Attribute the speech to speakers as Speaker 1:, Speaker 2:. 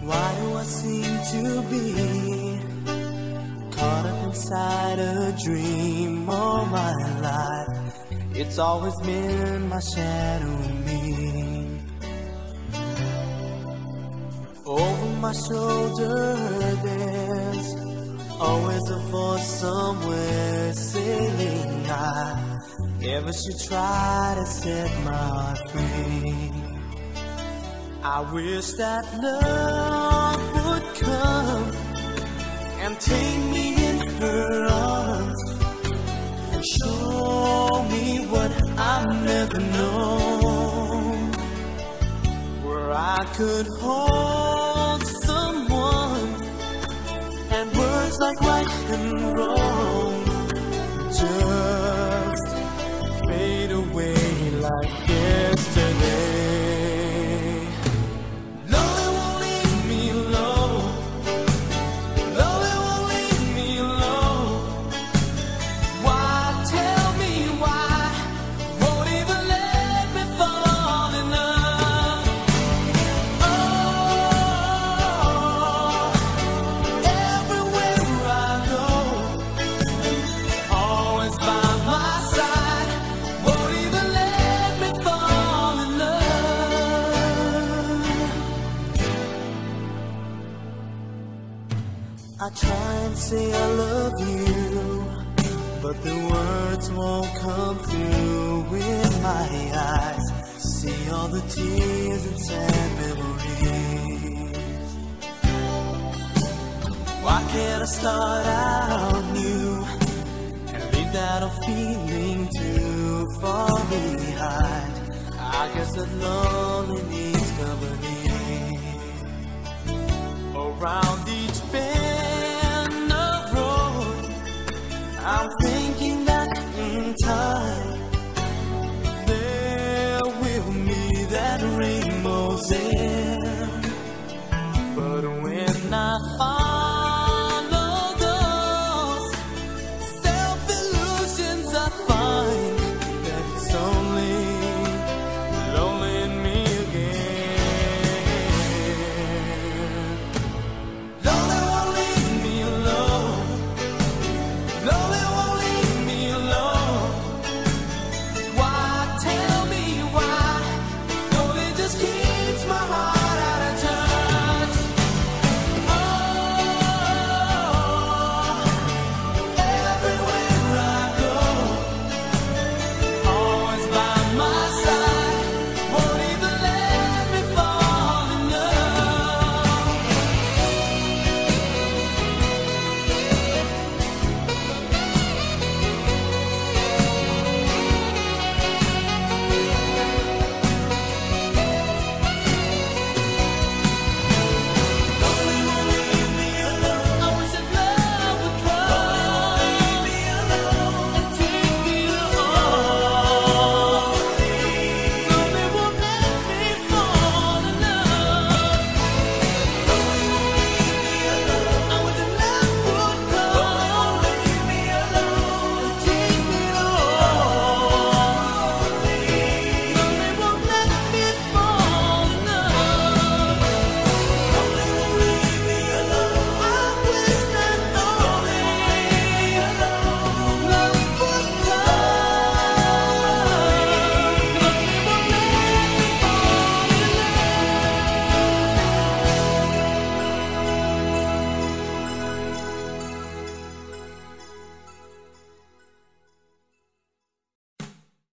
Speaker 1: Why do I seem to be caught up inside a dream all my life? It's always been my shadow me. Over my shoulder there's always a voice somewhere saying I never should try to set my heart free. I wish that love would come and take me in her arms and show me what I've never known, where I could hold someone and words like right and wrong just fade away like yesterday. I try and say I love you, but the words won't come through in my eyes. See all the tears and sad memories. Why can't I start out new and leave that old feeling too far behind? I guess that lonely needs company around